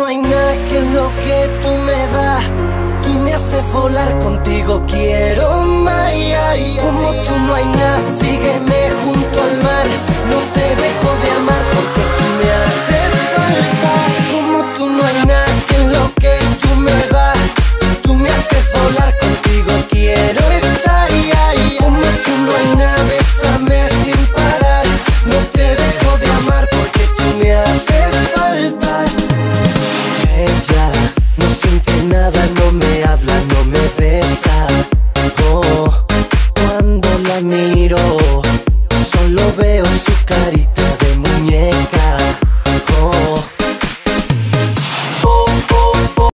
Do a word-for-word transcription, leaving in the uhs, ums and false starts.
hay nada que lo que tú me das. Tú me haces volar, contigo quiero más. Como tú no hay nada, sígueme junto al mar. No te dejo de amar porque tú me haces falta. Como tú no hay nada que lo que tú me das. Tú me haces volar, contigo quiero estar. Como tú no hay nada, bésame sin parar. No te dejo de amar porque tú me haces falta. Ella no siente nada.